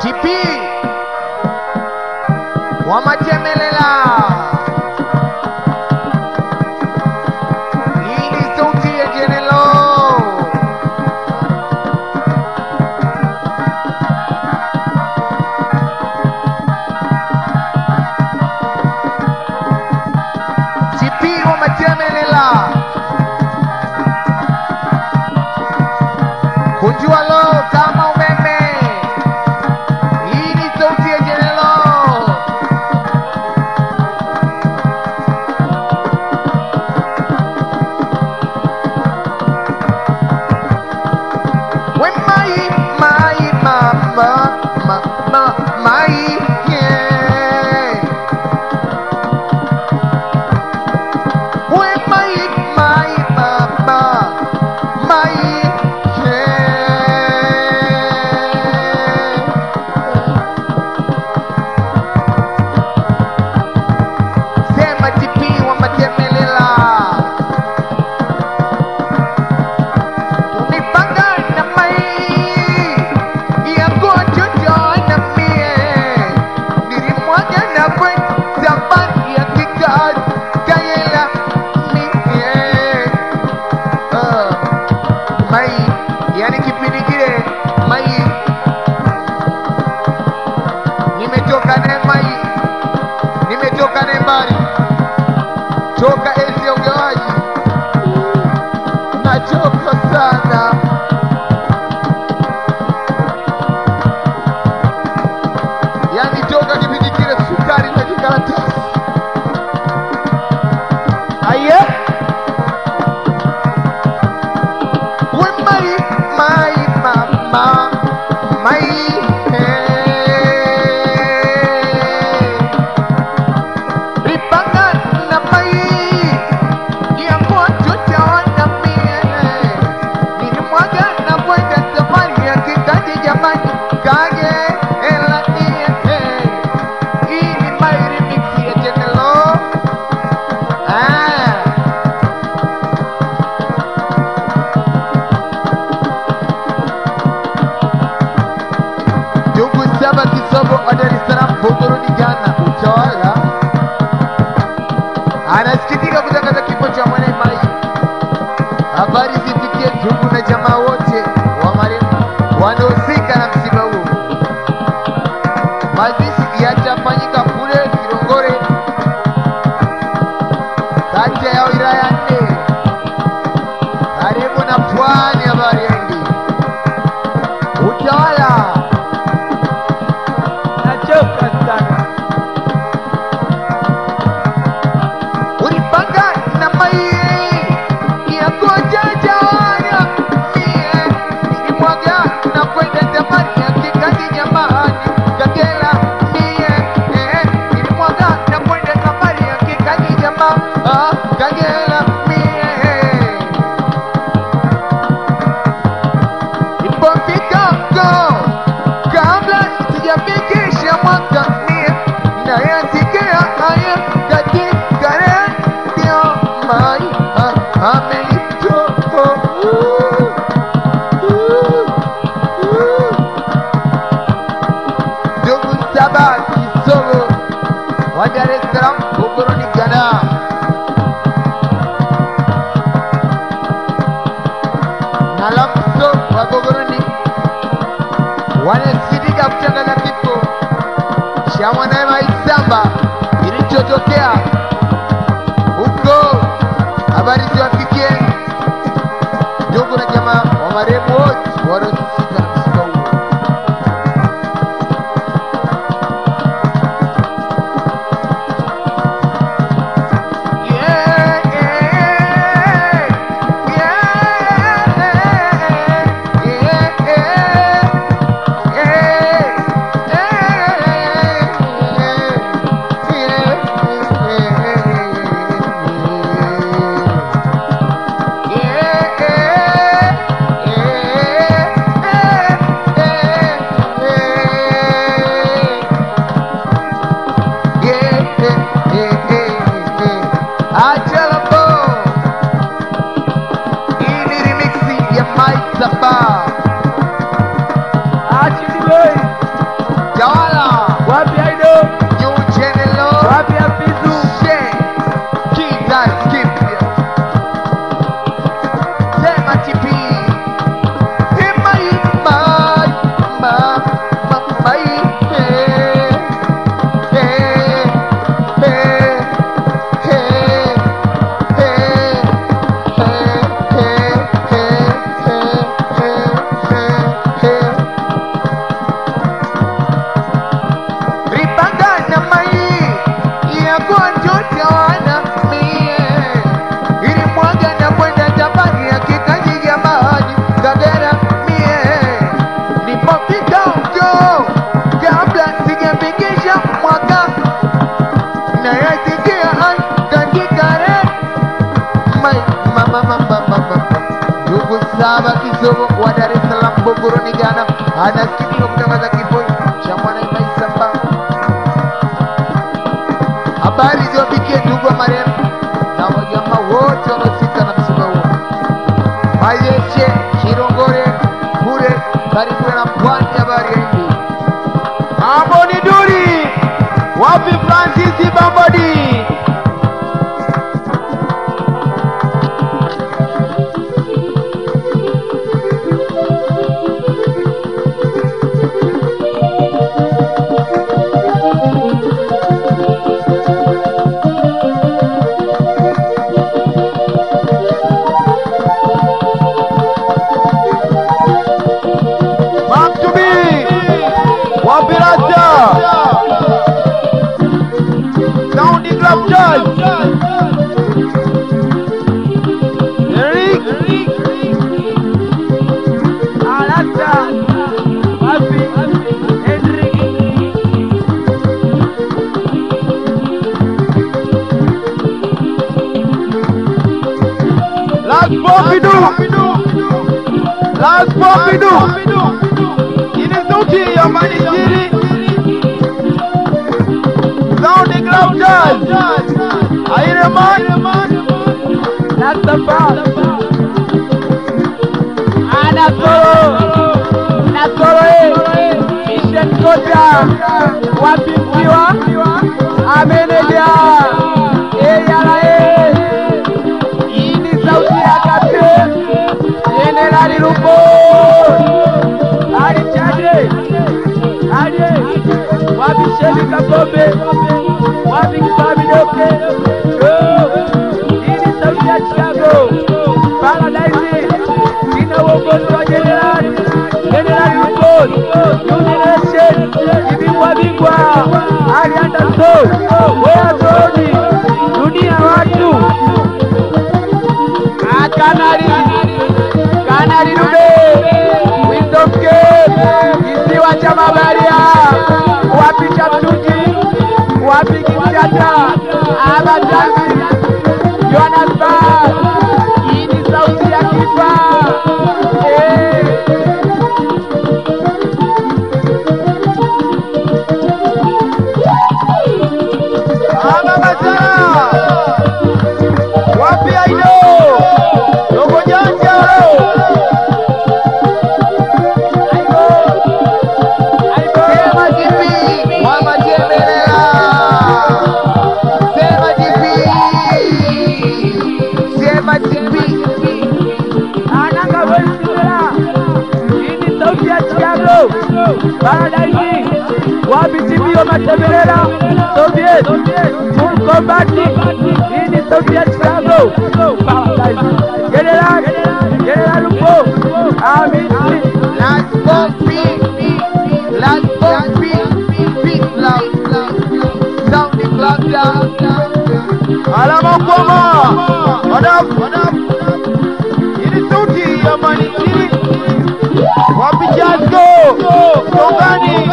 TP Wamachemelela. Hii ni sauti ya Jenelo. TP Wamachemelela. Kunjua lo kama umeme. Hii ni sauti ya Jenelo. We my mama, my yeah. We my mama, my yani kipindi kile mai nimetoka Nemai, nimetoka Nembari, toka enzi ya ugawaji, nachoka sana. Yani toka kipindi kile sukari na kikaratasi. Aye my mama, my ripanga na mai ya moto tawana mie nilimwaga na kwenda safari ya kikaji jamani kage ela nie hii ni my remix ya Jenelo. Saba Kisobo wa Dar es Salaam, Bogoroni, Ghana, utawala anasikitika kutangaza kifo cha Mwanae Mai. Habari zifikie ndugu na jamaa wote wa marehemu wanaohusika na msiba huo. Mazishi yatafanyika kule Kilongore, kata ya wilaya 4 karibu na pwani ya bahari ya Hindi. Utawala ulipanga na mai ya kujajana mie nilimwaga na kwenda safari ya kikazi jamani Kagera mie nilimwaga na kwenda safari ya kikazi jamaa Kagera mie nilipofika go kabla sijafikisha mwaka mie nayasikia haya katika redio Mai amenitoa ndugu Saba Kisobo wa Dar es Salaam, Bogoroni, Ghana. Na Lamso wa Bogoroni wanasikitika kutangaza kifo cha Mwanae Mai Samba kilichotokea huko. Habari ziwafikie ndugu na jamaa wa marehemu wote wanaohusika na msiba huo. Yusufu wa Dar es Salaam Buguruni Ghana anasikika kutangaza kifo cha Mwanaimai Samba. Habari ziwafikie ndugu wa marehemu na wajamaa wote wanaohusika na msiba huo. Mayeche, Kirongore, Kure, karibu na pwani ya bahari ya Hindi. Mambo ni duri. Wapi Francis Bambodi? Last Pompidou ini sauti ya Manisiri Sound Clouders Aireman Nasafa Nasoro Mission Kota Wapimkiwa Ameneja Eyalae ini sauti ya Kapten Generali Lupo Ali Chade Wabi Shebi Kakombe Wabi Kifabi Doke Ini sauti ya Chicago Paradise Ina Wogozi wa Generali Lupo New Generation Ibingwa Bingwa Ali Anderson Wea Zoni Dunia Watu Kanari Dube Wisdom Cave Kisiwa cha Mabaria Wapi Chaptuki Wapi Kisiata Abatazi Jonas Bar Ini sauti ya Kifa Wapi Aido Dogo Janja Sema jipi wa Majemelela. Sema jipi. Sema jipi. Ananga Wesimela Ini sauti ya Chicago Paradise Wapi jipi wa Majemelela Soviet Full Combat Ini sauti ya Chicago Paradise General Lupo Amin Last Pompi, Beat Love, Sound Clouders. Alama Kwama Wadap Ini sauti ya Manisiri Wapi Jasko Tongani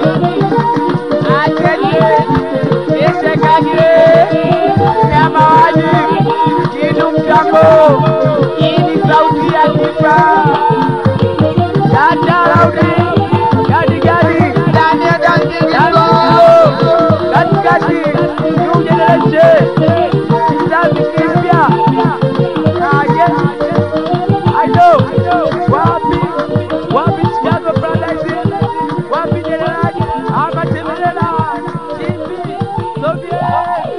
Atenye Ishekagire Nyama Wajib Kidu Mtango Ini sauti ya Kifa Dada Raudi Gadi Gadi New Generation Kizazi Kipya Yes I know Wapi Chicago Paradise Wapi General Amatemelela Chipi Soviet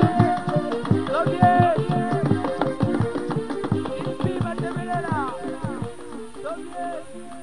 Chipi Matemelela Soviet